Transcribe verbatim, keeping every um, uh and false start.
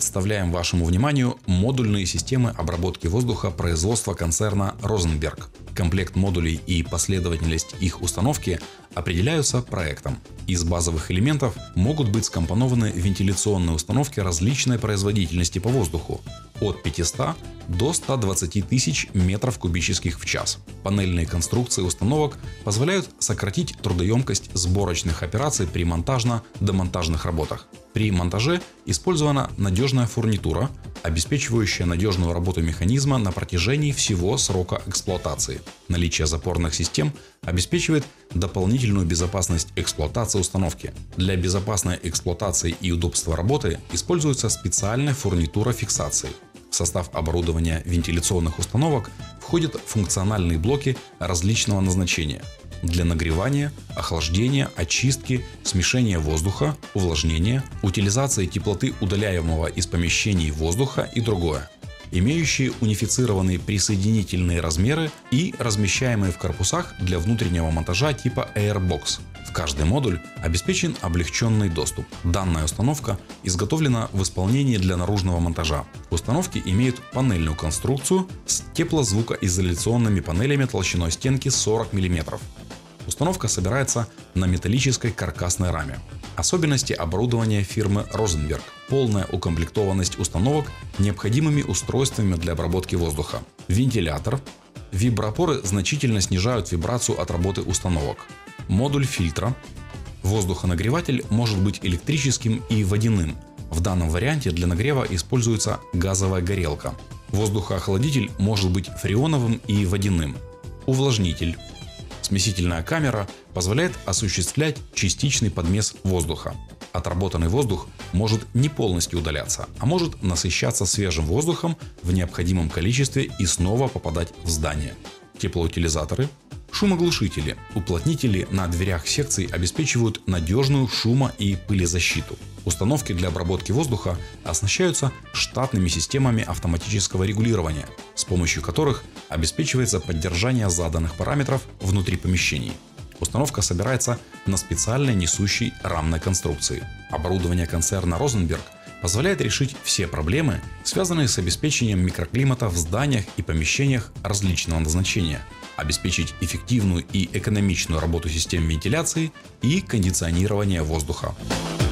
Представляем вашему вниманию модульные системы обработки воздуха производства концерна Rosenberg. Комплект модулей и последовательность их установки определяются проектом. Из базовых элементов могут быть скомпонованы вентиляционные установки различной производительности по воздуху от пятисот до ста двадцати тысяч метров кубических в час. Панельные конструкции установок позволяют сократить трудоемкость сборочных операций при монтажно-демонтажных работах. При монтаже использована надежная фурнитура, обеспечивающая надежную работу механизма на протяжении всего срока эксплуатации. Наличие запорных систем обеспечивает дополнительную безопасность эксплуатации установки. Для безопасной эксплуатации и удобства работы используется специальная фурнитура фиксации. В состав оборудования вентиляционных установок входят функциональные блоки различного назначения для нагревания, охлаждения, очистки, смешения воздуха, увлажнения, утилизации теплоты удаляемого из помещений воздуха и другое, имеющие унифицированные присоединительные размеры и размещаемые в корпусах для внутреннего монтажа типа Airbox. В каждый модуль обеспечен облегченный доступ. Данная установка изготовлена в исполнении для наружного монтажа. Установки имеют панельную конструкцию с теплозвукоизоляционными панелями толщиной стенки сорок миллиметров. Установка собирается на металлической каркасной раме. Особенности оборудования фирмы Rosenberg. Полная укомплектованность установок необходимыми устройствами для обработки воздуха. Вентилятор. Виброопоры значительно снижают вибрацию от работы установок. Модуль фильтра. Воздухонагреватель может быть электрическим и водяным. В данном варианте для нагрева используется газовая горелка. Воздухоохладитель может быть фреоновым и водяным. Увлажнитель. Смесительная камера позволяет осуществлять частичный подмес воздуха. Отработанный воздух может не полностью удаляться, а может насыщаться свежим воздухом в необходимом количестве и снова попадать в здание. Теплоутилизаторы. Шумоглушители. Уплотнители на дверях секций обеспечивают надежную шумо- и пылезащиту. Установки для обработки воздуха оснащаются штатными системами автоматического регулирования, с помощью которых обеспечивается поддержание заданных параметров внутри помещений. Установка собирается на специальной несущей рамной конструкции. Оборудование концерна Rosenberg позволяет решить все проблемы, связанные с обеспечением микроклимата в зданиях и помещениях различного назначения, обеспечить эффективную и экономичную работу систем вентиляции и кондиционирования воздуха.